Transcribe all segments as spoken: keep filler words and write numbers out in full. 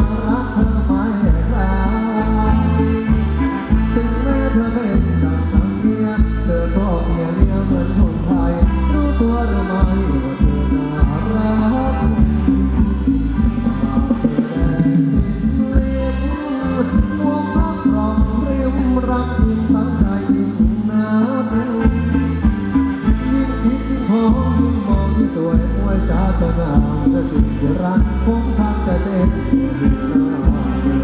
รักเธอไม่คลายถึงแม้เธอเป็นดังครั้งเนี้ยเธอก็เมียเลี้ยเหมือนคนไทยรู้ตัวหรือไม่ว่าเธอน่ารักรักยิ่งตั้งใจยิ่งนักยิ่งคิดยิ่งหอมยิ่งมองยิ่งสวยหัวใจเธองามจะจุดที่รักผมชักจะเต้นยิ่งน่าเจอ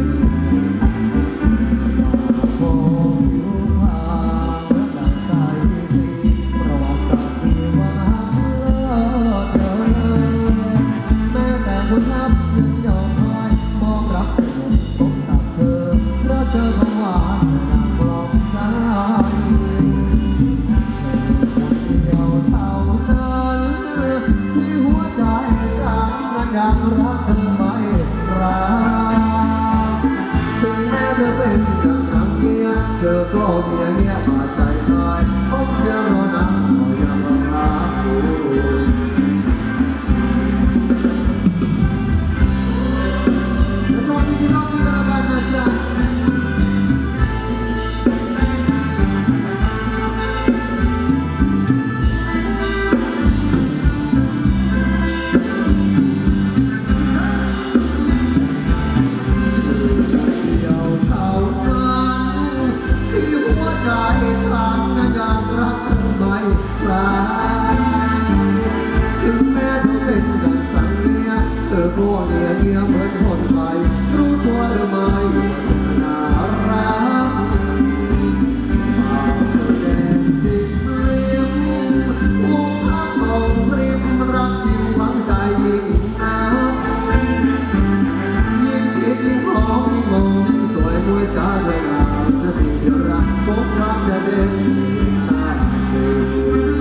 พอผิวพรรณดังสายสีประวัติศาสตร์ที่ว่าเลิศเกินแม้แต่คนนับยังยอมคอยมองรักสงบสมตักเธอเพราะเธอของหวานอยากรักเธอไม่รักถึงแม้เธอเป็นดังครั้งเนี้ยเธอก็เมียเนี้ยมาใจหายผมเสียรอนักก็ยังรักอยู่และสวัสดีที่น้องที่รักกันนะจ๊ะถึงแม้เธอเป็นดังครั้งเนี้ยเธอก็เนียเนียเหมือนคนไทยรู้ตัวหรือไม่ว่าเธอน่ารักปากเธอแดงจิตริมวงพักของริมรักยิ่งหวังใจยิ่งนักยิ่งคิดยิ่งหอมยิ่งมองสวยมวยจ้าเธองามจะที่รักผมชักจะเด่นน่าเชื่อ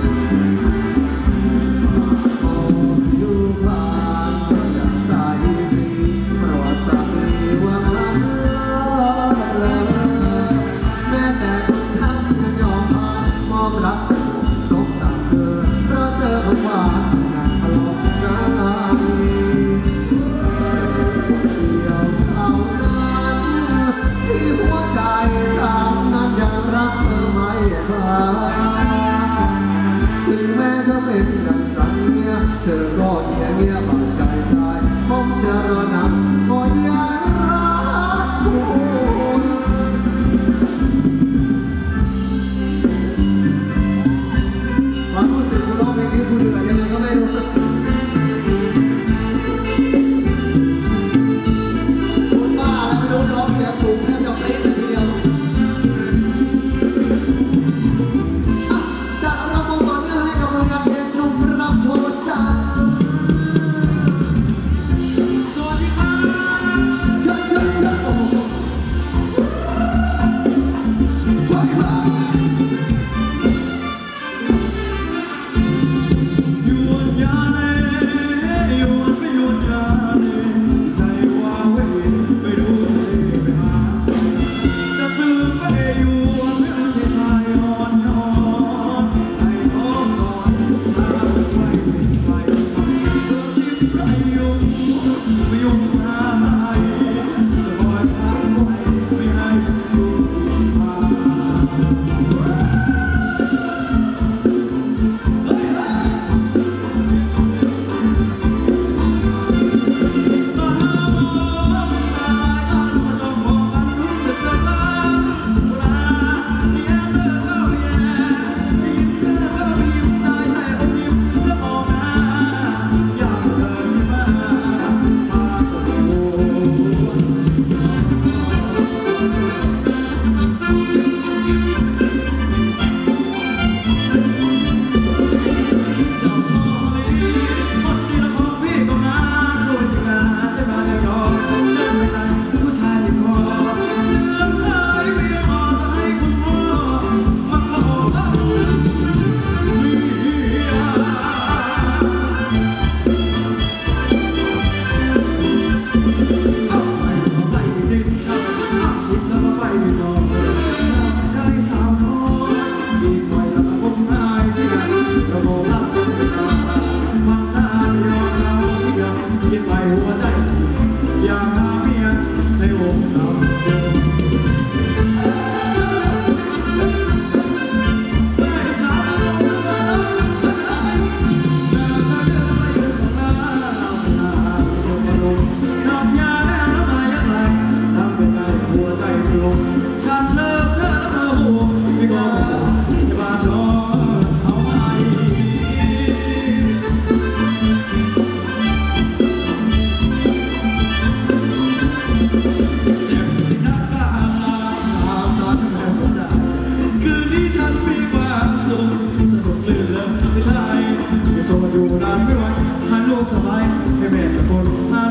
รักสมตาเธอเพราะเธอของหวานนางพลอกใจเธอคนเดียวเท่านั้นที่หัวใจฉันนั้นยังรักเธอไม่คลายถึงแม้เธอเป็นดังครั้งเนี้ยเธอก็เงียเงียบาดใจชายผมเสียรอนักก็ยังรักเธอความรู้สึกคุณร้องเพลงนี้คุณเหนื่อยยังไงก็ไม่รู้สึกคุณบ้าอะไรไม่รู้ร้องเสียงสูงแทบจะปรี๊ดเลยทีเดียวจากเรามองต่อเนื่องให้กับผลงานเพลงหนุ่มรับโทษใจสวัสดีครับเชิญเชิญเชิญโอ้โหสวัสดีครับ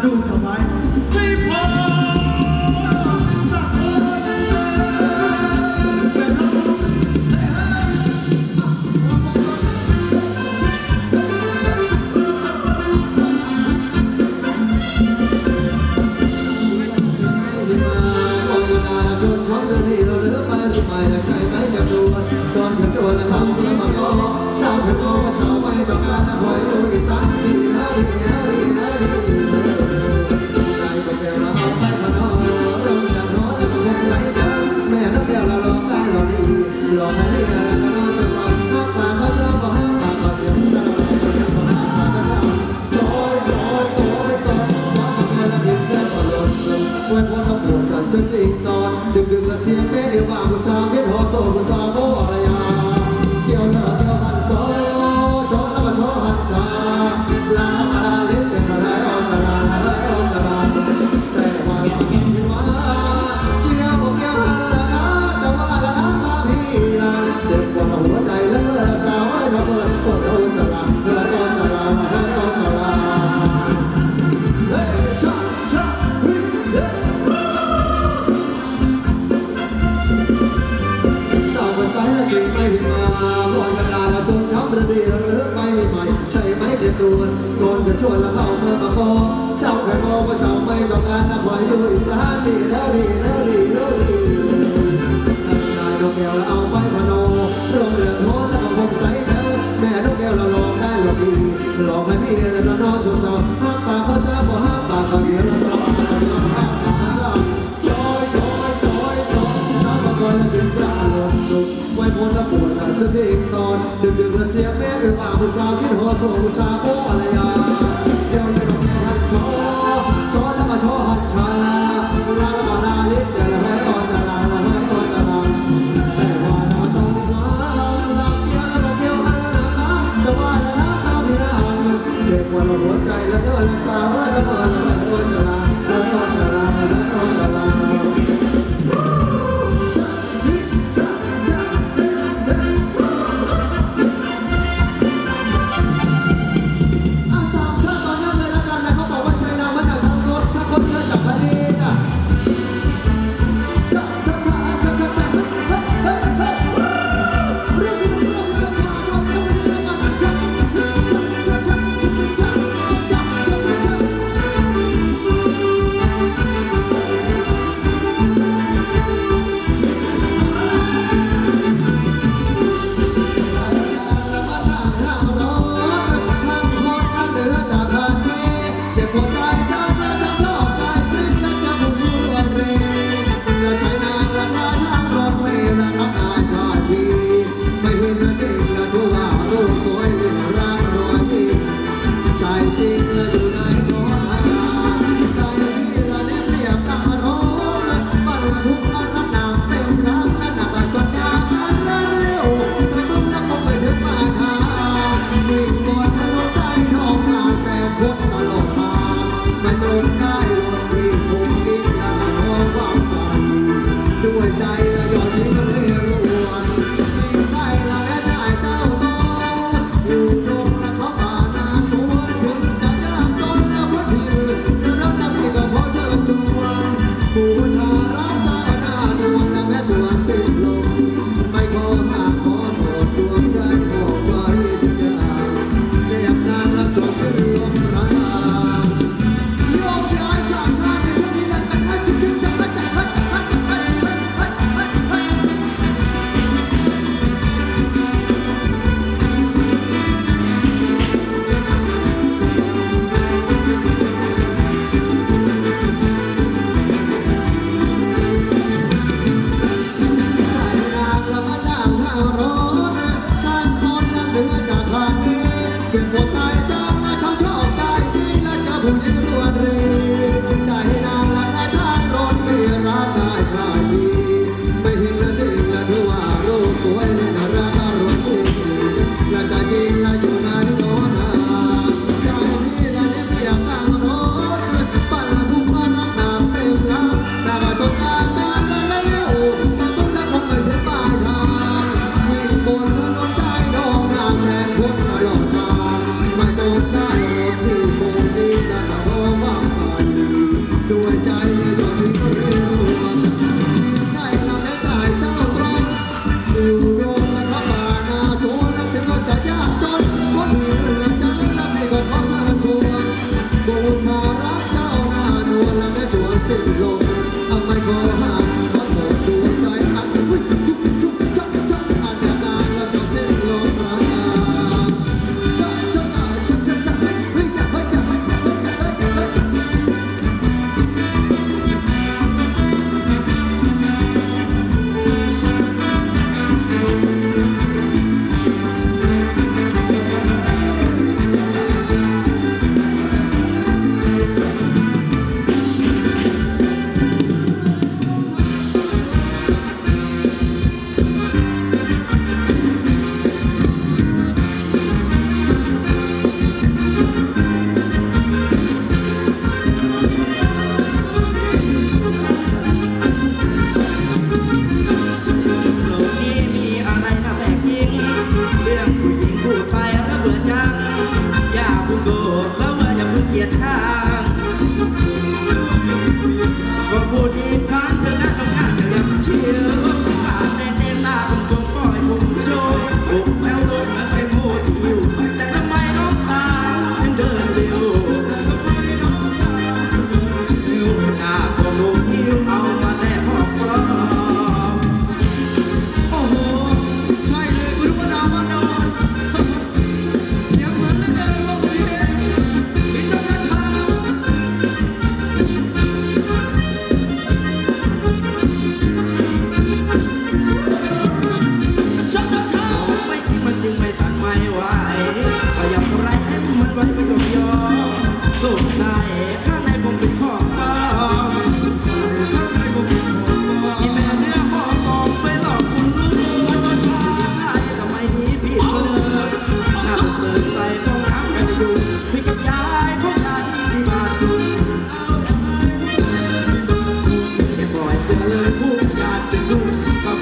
ดูสบายไม่พอสักคนเป็นเราก่อนจะชวนเราเมื่อมาก็เช้าเพื่อนก็เช้าไม่ต้องการคอยดูอีสานดีนะดีนะดีนะดีใจก็แค่เราเอาไปพนอเริ่มจากน้อยแล้วก็คงไหลเดินแม่นักเดียวเราลองได้เราดีลองให้เรียนแล้วก็น่าสนใจห้ามปากเขาเจ้าก็ห้ามปากก่อนเดี๋ยวเราเราจะมาห้ามปากเขาเจ้าซอยซอยซอยซอยซอยแม่นักเรียนเจ้าก็หล่นลงเว้นวันต้องปวดจัดซึ่งจริงตอนดึกดึกและเสียงแม่เดียวว่าผู้สาวเพี้ยนหัวโซ่ผู้สาวโม่อะไรยาเกี่ยวหน้าเกี่ยวหันโซ่โซ่แล้วก็โซ่หันชาลาลาเล่นเป็นอะไรเอาสลาอะไรเอาสลาแต่ว่าเราคิดว่าเกี่ยวกับเกี่ยวหันละนะแต่ว่าละน้ำตาพี่ละเจ็บปวดหัวใจและเมื่อสาวให้เราเปิดปวดโดนสลาเปิดโดนสลาเปิดโดนสลาเฮ้ยชาชาเฮ้ยเฮ้ยสาวคนใส่ละจริงไม่ผิดมาพอจะด่าเราจนช้ำระดีเราเลือกไปใหม่ใช่ไหมเด็ดดวนก่อนจะชวนเราเข้าเมื่อมาพอเจ้าใครบอกว่าเจ้าไม่ต้องการนะคอยอยู่อีสานดีแล้วดีแล้วดีแล้วดีนั่นนายนกแก้วเราเอาไปพนอโรงเรือนโหนแล้วก็คงใส่แถวแม่นกแก้วเราลองได้หรอกดีลองให้พี่แล้วก็น้องชูสาวห้ามปากเขาเจ้าบ่ห้ามปากเขาเดียวเราต้องมาเจ้าห้ามปากเขาเจ้าซอยซอยซอยซอยสาวมาคอยแล้วเป็นเจ้าลงลุกไว้พ้นแล้วปวดใจสักทีตอนดึกดึกและเสียงแม่เอือว่าผู้สาวคิดหัวโซ่ผู้สาวโอ้อะไรยาเดี๋ยวเลยต้องแข่งหันโชว์โชว์แล้วก็โชว์หันชาลาแล้วก็ลาลิศเดี๋ยวเราให้อ่อนจะลาเราให้อ่อนจะลาแต่ว่าเราต้องมาหลับเกี่ยวแล้วก็เกี่ยวหันหลังนะแต่ว่าเราหน้าตาพี่น่าอ่อนเจ็บปวดหัวใจแล้วก็เราสาวแล้วก็เราให้อ่อนจะลาให้อ่อนจะลาให้อ่อนจะลาด้วยใจยอดนี้มันไม่รวนยิ่งได้ละแม้ได้เจ้าต้องอยู่ตรงและเขาป่านาสวนถึงจะยากจนและพ้นผิดจะรับหน้าที่ก็ขอเชิญชวนบูชารักใจหน้าดวงและแม้จวนสิ้นลมไม่ขอหากขอโทษดวงใจบอกไว้ทุกอย่างเรียกงานรับจบสิ้นลมพระนามยกย้ายสายกียรติข้างก็พูดอีกครั้งเธอหน้าต้องงานจะยังเชี่ยวผ่านในเนตาผมคงปล่อยผมโยนบุกแมวโดนมันไปโมดิวแต่ทำไมน้องสาวถึงเดินเร็วหน้าก็โมดิวเอามาแลกของปลอมโอ้โหใช่เลยคุณพระดาวมานอนเสียงเหมือนเล่นเดินลงที่นี่มีเจ้าหน้าที่ชักตาเท้าไม่คิดมันจึงไม่ตันไม่ไหวก็ยังไรให้มันไว้ไม่ยอมยอมสุดท้ายข้างในผมเป็นของปลอมข้างในผมเป็นของปลอมอีแม่เนื้อหอมมองไปหลอกคุณลูกทำไมนี้พี่เธอน่าเปิดใจต้องน้ำกันอยู่พี่กับยายของฉันที่บ้านดูแค่ปล่อยเสือเลยพูดอยากจะดูกาแฟ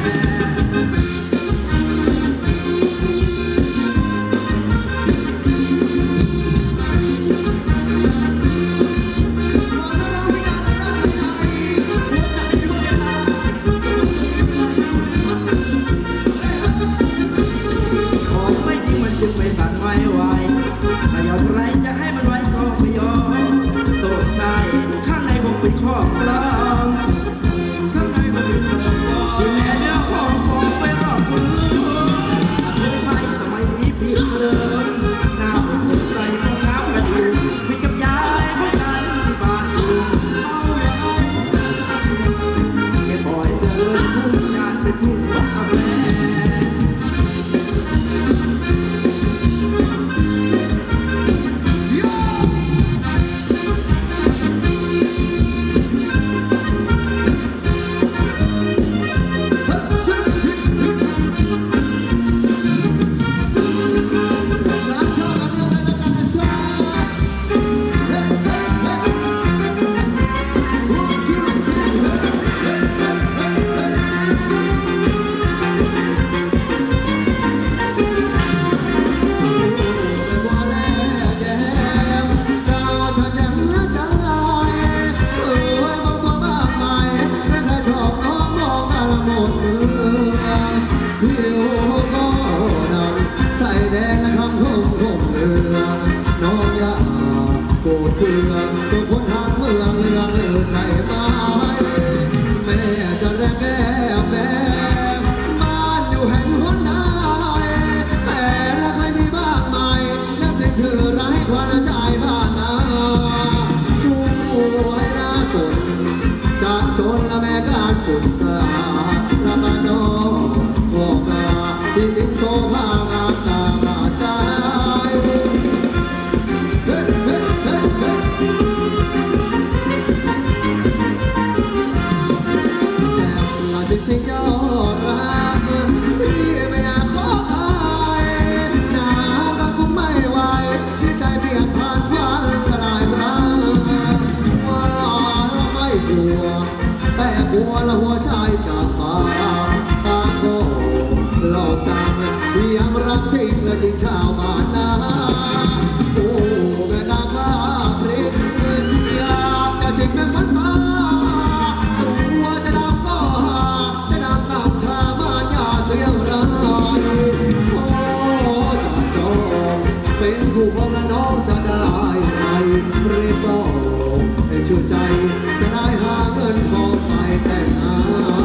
จึงไม่ตัดไม่ไหวถ้ายอมไรจะให้มันไว้ก็ไม่ยอมโสดใจข้างในผมเป็นข้อปลอมข้างในผมเป็นข้อปลอมที่แม่เนื้อของผมไปหลอกคุณลูกรู้ไหมทำไมนี้ผิดเดิมหน้าผมเปิดใจต้องน้ำกันอยู่พี่กับยายของฉันที่บ้านสูงแค่ปล่อยเสือผู้งานเป็นผู้บอกกาแฟชื่นใจจะได้หาเงินทองไปแต่งงาน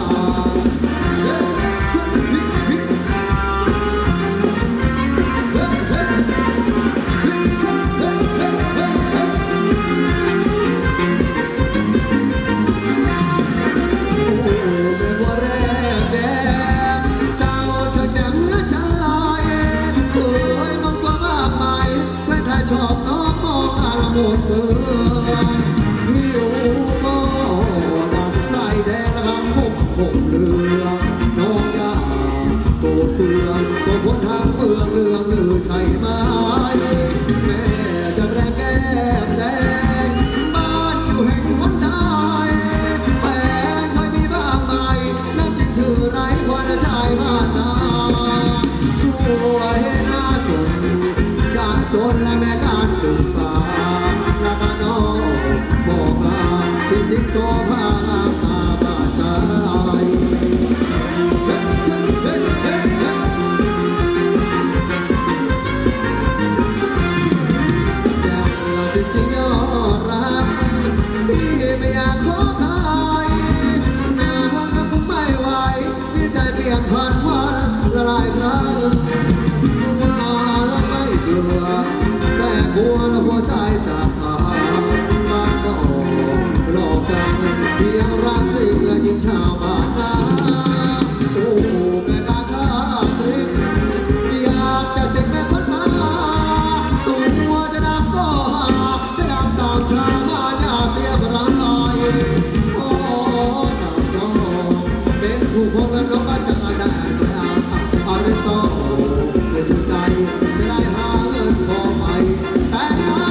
ชอบน้องมองอาละมุนเมืองหิวก็ดังไส้แดงละคำพุ่มพุ่มเรือน้องยาโกดเตือนตัวคนทางเมืองเรืองลือใช่ไหมแม่จะแรงแก้มแดงบ้านอยู่แห่งคนใดแฟนเคยมีบ้างไหมนั่นจึงชื่อไรวันชายบ้านนาสวยน่าสนจากจนและแม่การศึกษาจิกโซภาตาบาใจเฮ้เฮ้เฮ้เฮ้เฮ้แจ้งเราจริงๆยอดรักพี่ไม่อยากขอใครนานก็คงไม่ไหวพี่ใจเปลี่ยนผ่านวันละลายครั้งว่าแล้วไม่กลัวแต่กลัวแล้วหัวใจจะขาดมันก็ออกหลอกจังเพียงรักจริงและยิ่งชาวบ้านนาโอ้แม่กาข้าศึกอยากจะเจ็บแม่พันตาตัวจะดำก็หาจะดำตามชาวบ้านอย่าเสียพลังลอยโอ้เจ้าจอเป็นผู้คนและน้องก็จะได้แล้วเอาเรื่องต่อไม่สนใจจะได้หาเงินพอไปแต่งงาน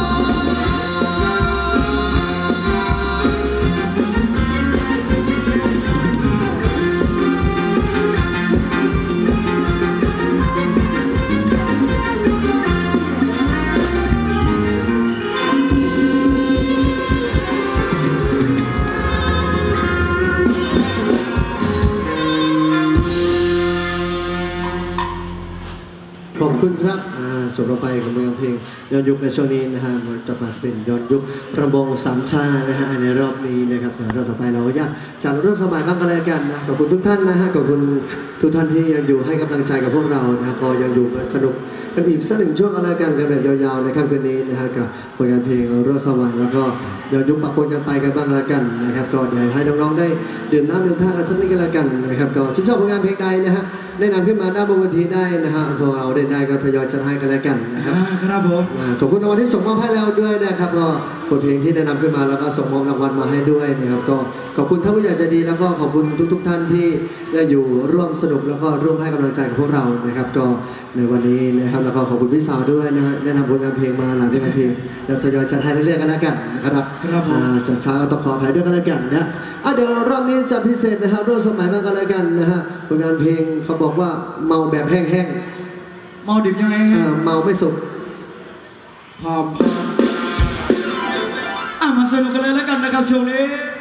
ขอบคุณครับอ่าจบลงไปกับเพลงย้อนยุคในช่วงนี้นะฮะมันจะมาเป็นย้อนยุคประมงสามชานะฮะในรอบนี้นะครับแต่รอบต่อไปเราก็อยากจัดเรื่องสมัยบ้างก็แล้วกันนะขอบคุณทุกท่านนะฮะขอบคุณทุกท่านที่ยังอยู่ให้กำลังใจกับพวกเรานะก็ยังอยู่สนุกกันอีกสักหนึ่งช่วงก็แล้วกันกันแบบยาวๆในค่ำคืนนี้นะฮะกับผลงานเพลงเรื่องสมัยแล้วก็ย้อนยุคปะปนกันไปกันบ้างแล้วกันนะครับก็เดี๋ยวให้น้องๆได้ดื่มน้ำดื่มท่ากันสักนิดกันแล้วกันนะครับก็ชื่นชอบผลงานเพลงใดนะฮะได้นำขึ้นมาด้านบนเวทีได้นะฮะพวกเราได้ได้ก็ทยอยจัดให้กันแล้วกันนะครับครับผมอ่าขอบคุณรางวัลที่ส่งมอบให้เราด้วยนะครับก็บทเพลงที่ได้นำขึ้นมาแล้วก็ส่งมอบรางวัลมาให้ด้วยนะครับก็ขอบคุณท่านผู้ใหญ่ใจดีแล้วก็ขอบคุณทุกๆท่านที่ได้อยู่ร่วมสนุกแล้วก็ร่วมให้กำลังใจกับพวกเรานะครับก็ในวันนี้นะครับแล้วก็ขอบคุณพี่สาวด้วยนะฮะได้นำผลงานเพลงมาหลังจากเพลงแล้วทยอยจัดให้เรื่อยๆกันแล้วกันนะครับครับผมอ่าจากช้าก็ต้องขออภัยด้วยกันแล้วกันนะอ่ะเดี๋ยวรอบนี้จัดพิเศษนะครับร่วมสมัยมากกันแล้วกันนะฮะผลงานเพลงเขาบอกว่าเมาแบบแห้งเมาดื่มยังไงๆฮะอ่าเมาไม่สุกพร้อมอ่ะมาสนุกกันเลยแล้วกันนะครับช่วงนี้